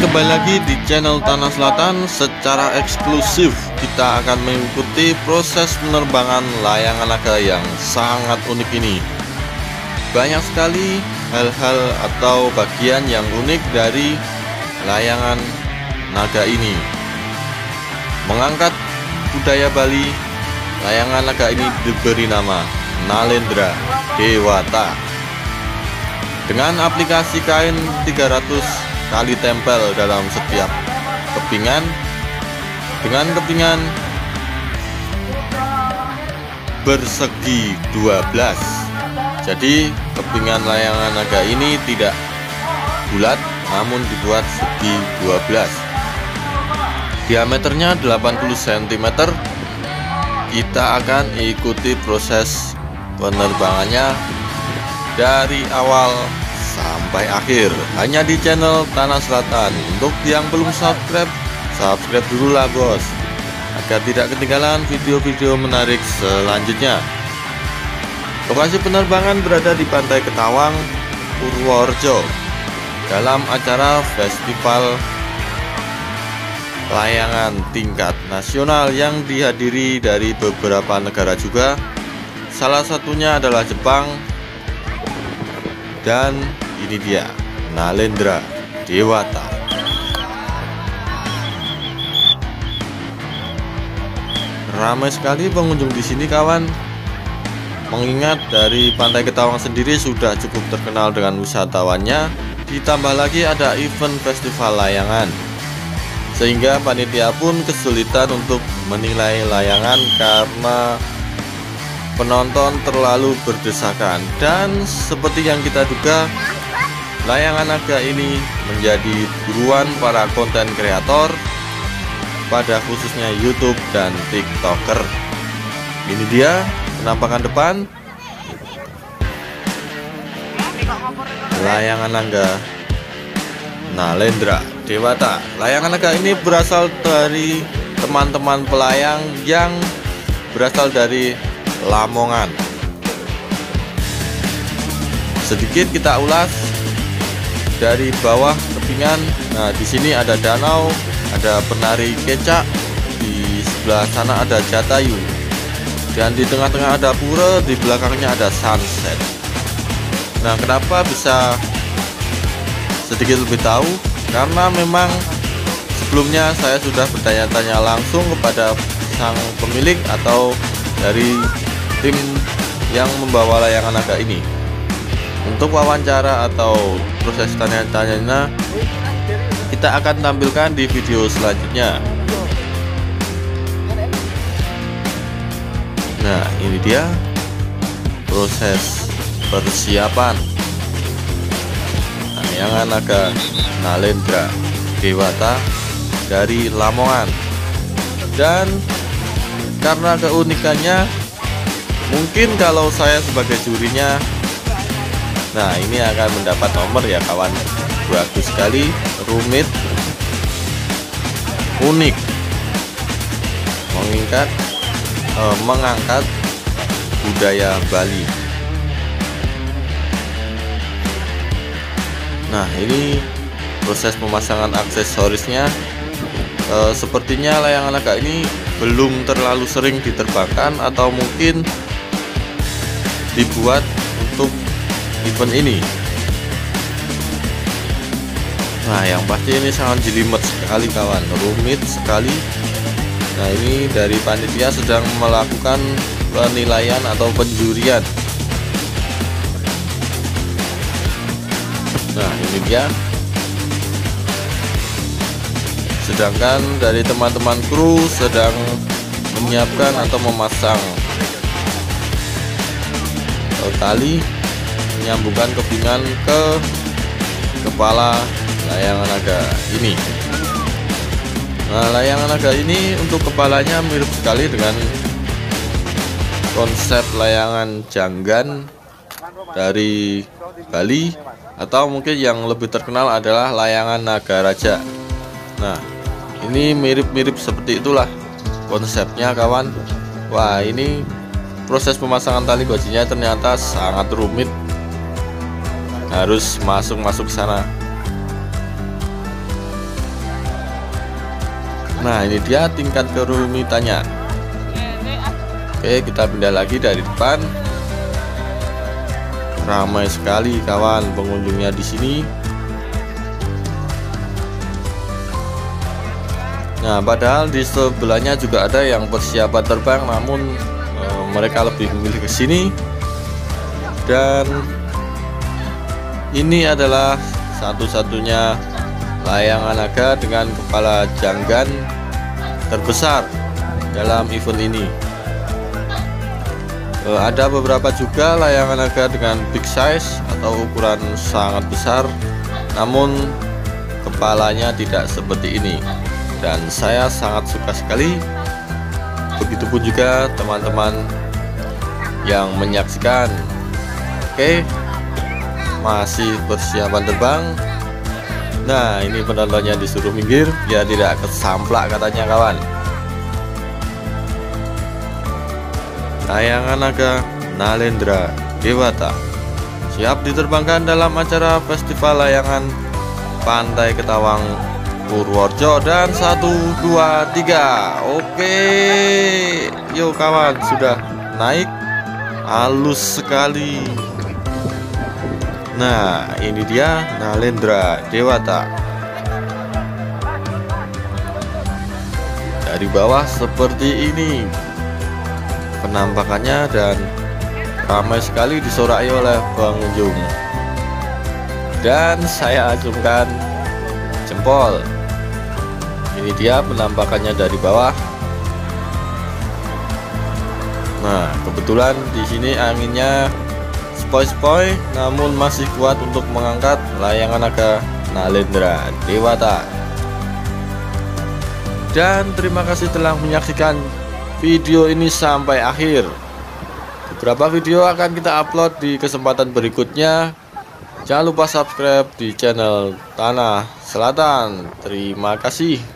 kembali lagi di channel Tanah Selatan. Secara eksklusif kita akan mengikuti proses penerbangan layangan naga yang sangat unik ini. Banyak sekali hal-hal atau bagian yang unik dari layangan naga ini. Mengangkat budaya Bali, layangan naga ini diberi nama Nalendra Dewata. Dengan aplikasi kain 300 kali tempel dalam setiap kepingan, dengan kepingan bersegi 12. Jadi kepingan layangan naga ini tidak bulat namun dibuat segi 12. Diameternya 80 cm. Kita akan ikuti proses penerbangannya dari awal sampai akhir hanya di channel Tanah Selatan. Untuk yang belum subscribe, subscribe dulu lah bos, agar tidak ketinggalan video-video menarik selanjutnya. Lokasi penerbangan berada di Pantai Ketawang, Purworejo, dalam acara festival layangan tingkat nasional yang dihadiri dari beberapa negara juga. Salah satunya adalah Jepang. Dan ini dia Nalendra Dewata. Ramai sekali pengunjung di sini kawan. Mengingat dari Pantai Ketawang sendiri sudah cukup terkenal dengan wisatawannya, ditambah lagi ada event festival layangan, sehingga panitia pun kesulitan untuk menilai layangan karena penonton terlalu berdesakan. Dan seperti yang kita duga, layangan naga ini menjadi buruan para konten kreator, pada khususnya YouTube dan TikToker. Ini dia penampakan depan layangan naga Nalendra Dewata. Layangan naga ini berasal dari teman-teman pelayang yang berasal dari Lamongan. Sedikit kita ulas dari bawah kepingan. Nah, di sini ada danau, ada penari kecak, di sebelah sana ada Jatayu, dan di tengah-tengah ada pura, di belakangnya ada sunset. Nah, kenapa bisa sedikit lebih tahu? Karena memang sebelumnya saya sudah bertanya-tanya langsung kepada sang pemilik atau dari tim yang membawa layangan naga ini. Untuk wawancara atau proses tanya-tanyanya kita akan tampilkan di video selanjutnya. Nah, ini dia proses persiapan layangan naga Nalendra Dewata dari Lamongan. Dan karena keunikannya, mungkin kalau saya sebagai jurinya, nah ini akan mendapat nomor ya kawan. Bagus sekali, rumit, unik, mengangkat budaya Bali. Nah, ini proses pemasangan aksesorisnya. Sepertinya layangan naga ini belum terlalu sering diterbangkan atau mungkin dibuat untuk event ini. Nah, yang pasti ini sangat jelimet sekali kawan, rumit sekali. Nah, ini dari panitia sedang melakukan penilaian atau penjurian. Nah, ini dia. Sedangkan dari teman-teman kru sedang menyiapkan atau memasang tali, menyambungkan kepingan ke kepala layangan naga ini. Nah, layangan naga ini untuk kepalanya mirip sekali dengan konsep layangan janggan dari Bali, atau mungkin yang lebih terkenal adalah layangan naga raja. Nah, ini mirip-mirip seperti itulah konsepnya kawan. Wah, ini proses pemasangan tali gosinya ternyata sangat rumit, harus masuk sana. Nah, ini dia tingkat kerumitannya. Oke, kita pindah lagi dari depan. Ramai sekali kawan pengunjungnya di sini. Nah, padahal di sebelahnya juga ada yang persiapan terbang, namun mereka lebih memilih ke sini. Dan ini adalah satu-satunya layangan naga dengan kepala janggan terbesar dalam event ini. Ada beberapa juga layangan naga dengan big size atau ukuran sangat besar, namun kepalanya tidak seperti ini. Dan saya sangat suka sekali. Begitupun juga teman-teman yang menyaksikan. Oke, masih persiapan terbang. Nah, ini penontonnya disuruh minggir biar tidak kesamplak katanya kawan. Layangan naga Nalendra Dewata siap diterbangkan dalam acara festival layangan Pantai Ketawang Purworejo. Dan 1, 2, 3. Oke, yuk kawan, sudah naik. Halus sekali. Nah, ini dia Nalendra Dewata. Dari bawah seperti ini penampakannya, dan ramai sekali disorai oleh pengunjung. Dan saya acungkan jempol. Ini dia penampakannya dari bawah. Nah, kebetulan di sini anginnya sepoi-sepoi, namun masih kuat untuk mengangkat layangan naga Nalendra Dewata. Dan terima kasih telah menyaksikan video ini sampai akhir. Beberapa video akan kita upload di kesempatan berikutnya. Jangan lupa subscribe di channel Tanah Selatan. Terima kasih.